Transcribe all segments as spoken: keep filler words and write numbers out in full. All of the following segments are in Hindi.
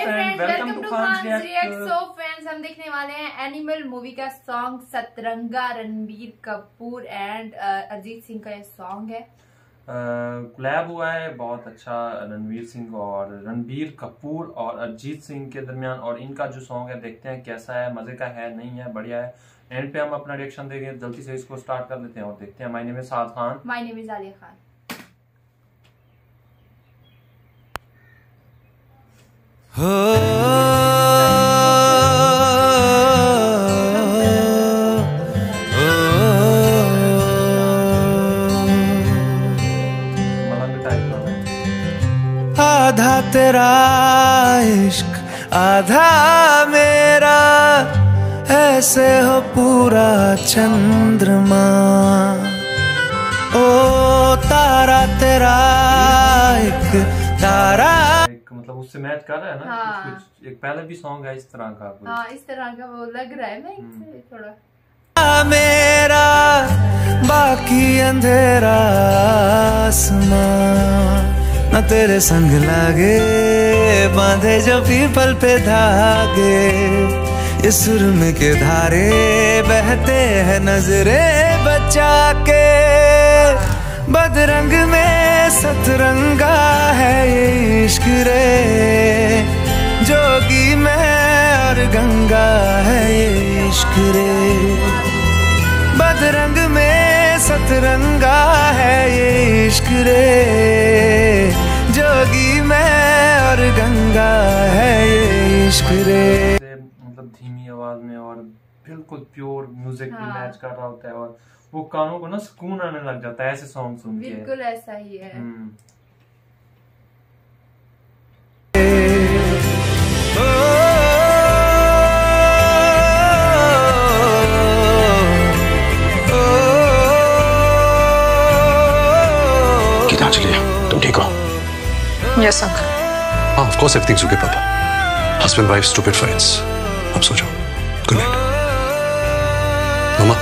Friend, welcome to Khan's react. So friends, हम देखने वाले हैं एनिमल मूवी का सॉन्ग सतरंगा। रणबीर कपूर एंड अरिजीत सिंह का ये सॉन्ग है। कोलैब हुआ है बहुत अच्छा रणवीर सिंह और रणबीर कपूर और अरिजीत सिंह के दरमियान। और इनका जो सॉन्ग है देखते हैं कैसा है, मजे का है नहीं है, बढ़िया है। एंड पे हम अपना रिएक्शन देंगे। जल्दी से इसको स्टार्ट कर लेते हैं और देखते हैं। My name is Saad Khan. My name is Alia Khan. हो आधा तेरा इश्क आधा मेरा, ऐसे हो पूरा चंद्रमा। ओ तारा तेरा एक तारा, मतलब उससे मैच कर रहा है ना। हाँ। कुछ, कुछ एक पहले भी सॉन्ग है इस तरह का। हाँ, इस तरह का वो लग रहा है ना इससे थोड़ा। मेरा बाकी अंधेरा आसमां, न तेरे संग लागे बांधे जो पीपल पे धागे। इस सुरम के धारे बहते हैं नजरे बचा के। बदरंग में सतरंगा है ये इश्क रे, जोगी में और गंगा है ये इश्क रे। बदरंग में सतरंगा है ये इश्क रे, जोगी में और गंगा है ये इश्क रे। मतलब धीमी आवाज में और बिल्कुल प्योर म्यूजिक भी हाँ। मैच कर रहा होता है और वो कानों को ना सुकून आने लग जाता है ऐसे सॉन्ग सुन के। बिल्कुल ऐसा ही है। तुम ठीक हो? Yes, uncle. हाँ, of course everything's okay, पापा। Husband, wife, stupid fights. अब सो जाओ। Good night. मम्मा।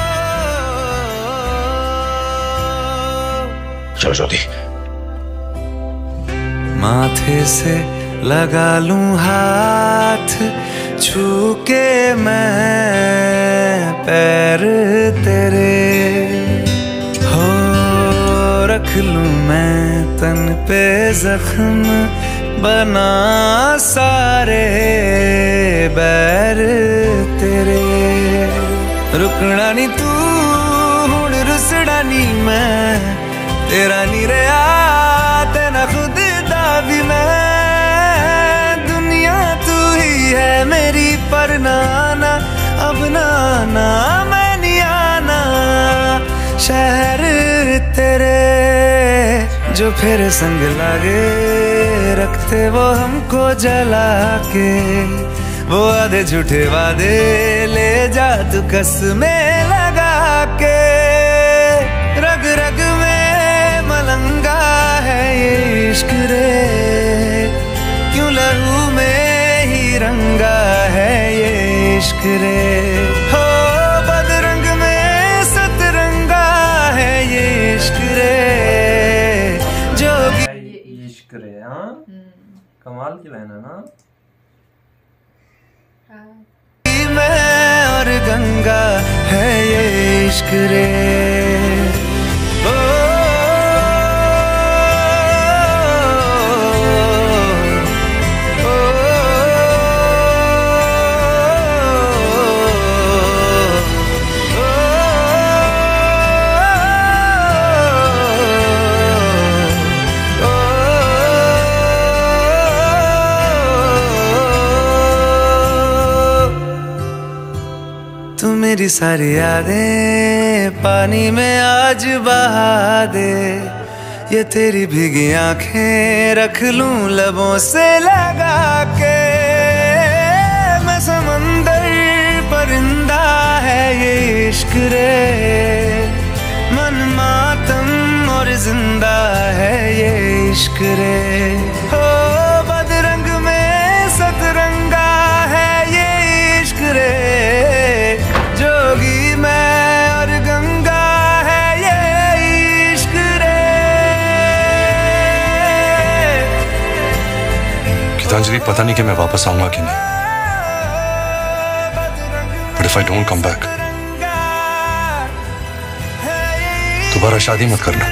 चलो ज्योति। माथे से लगा लूं हाथ, छू के मैं पैर तेरे। हो रख लूं मैं तन पे जख्म, बना सारे बैर तेरे। रुकना नी तू हुण रुसड़ा नी मैं, तेरा नी रहा तेना खुद दा भी मैं। दुनिया तू ही है मेरी पर नाना, अब नाना मैं नहीं आना। शहर तेरे जो फिर संग लागे, रखते वो हमको जला के। वो आधे झूठे वादे ले जा तू कसमें लगा के। रग रग में मलंगा है ये इश्क रे, क्यों लहू में ही रंगा है ये इश्क रे। हो बदरंग में सतरंगा है ये इश्क रे, जोगी इश्क रे। हाँ, कमाल की लाइन है ना। मैं और गंगा है ये इश्क रे। ओ मेरी सारी यादें पानी में आज बहा दे। ये तेरी भीगी आंखें रख लूं लबों से लगा के। मैं समंदर परिंदा है ये इश्क रे, मन मातम और जिंदा है ये इश्क रे। हो बदरंग में सतरंगा है ये इश्क रे, जोगी मैं और गंगा है ये इश्क रे। गीतांजलि, पता नहीं कि मैं वापस आऊंगा कि नहीं, but if I don't come back, दोबारा शादी मत करना।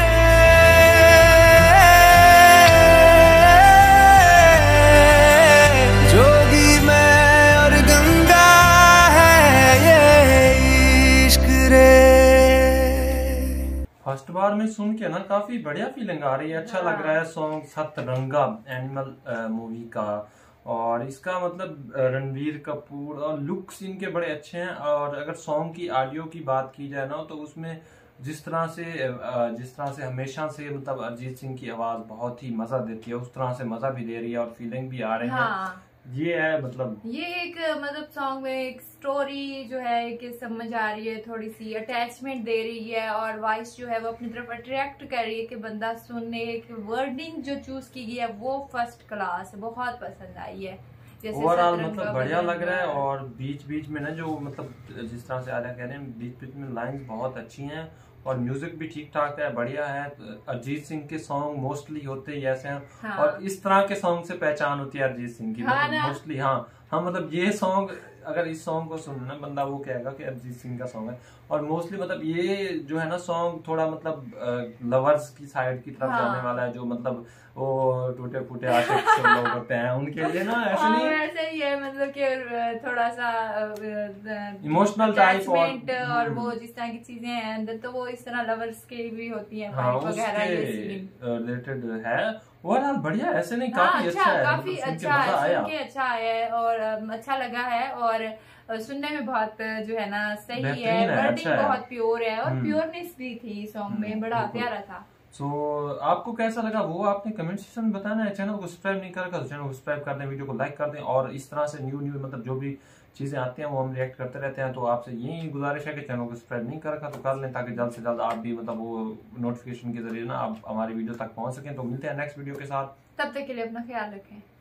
जोगी मैं और गंगा है ये इश्क रे। फर्स्ट बार में सुन के ना काफी बढ़िया फीलिंग आ रही है, अच्छा लग रहा है सॉन्ग सतरंगा एनिमल मूवी का। और इसका मतलब रणबीर कपूर और लुक्स इनके बड़े अच्छे हैं। और अगर सॉन्ग की ऑडियो की बात की जाए ना तो उसमें जिस तरह से जिस तरह से हमेशा से मतलब अरिजीत सिंह की आवाज बहुत ही मजा देती है, उस तरह से मजा भी दे रही है और फीलिंग भी आ रहे हैं। हाँ। ये है मतलब ये एक मतलब सॉन्ग में एक स्टोरी जो है कि समझ आ रही है, थोड़ी सी अटैचमेंट दे रही है और वॉइस जो है वो अपनी तरफ अट्रैक्ट कर रही है कि बंदा सुनने। एक वर्डिंग जो चूज की गई है वो फर्स्ट क्लास है, बहुत पसंद आई है। ओवरऑल मतलब बढ़िया लग रहा है। और बीच बीच में ना जो मतलब जिस तरह से आर्या कह रहे हैं, बीच बीच में लाइंस बहुत अच्छी हैं और म्यूजिक भी ठीक ठाक है, बढ़िया है। अरिजीत सिंह के सॉन्ग मोस्टली होते ही ऐसे हैं। हाँ। और इस तरह के सॉन्ग से पहचान होती है अरिजीत सिंह की, हाँ मतलब मोस्टली। हाँ हाँ मतलब ये सॉन्ग, अगर इस सॉन्ग को सुनना बंदा वो कहेगा कि अरिजीत सिंह का सॉन्ग है। और मोस्टली मतलब ये जो है ना सॉन्ग थोड़ा मतलब लवर्स की साइड की तरफ हाँ। जाने वाला है, जो मतलब वो टूटे फूटे आशिक सब लोग होते हैं उनके लिए ना, ऐसे नहीं ऐसे ही है मतलब कि थोड़ा सा इमोशनल टाइप और, और वो जिस तरह की चीजें हैं अंदर, तो वो इस तरह लवर्स के भी होती हैं हाँ, वगैरह रिलेटेड है। ओवरऑल बढ़िया, ऐसे नहीं हाँ, काफी अच्छा, अच्छा है, काफी मतलब अच्छा है, आया। सुन के अच्छा है और अच्छा लगा है और सुनने में बहुत जो है ना सही है, वर्डिंग अच्छा बहुत प्योर है और प्योरनेस भी थी सॉन्ग में, बड़ा प्यारा था। सो so, आपको कैसा लगा वो आपने कमेंट सेक्शन में बताना है। चैनल को सब्सक्राइब नहीं करेगा तो चैनल को सब्सक्राइब कर दें, वीडियो को लाइक कर दें। और इस तरह से न्यू न्यू मतलब जो भी चीजें आती हैं वो हम रिएक्ट करते रहते हैं। तो आपसे यही गुजारिश है कि चैनल को सब्सक्राइब नहीं करेगा तो कर लें, ताकि जल्द से जल्द आप भी मतलब वो नोटिफिकेशन के जरिए ना आप हमारी वीडियो तक पहुंच सकें। तो मिलते हैं नेक्स्ट वीडियो के साथ, तब तक के लिए अपना ख्याल रखें।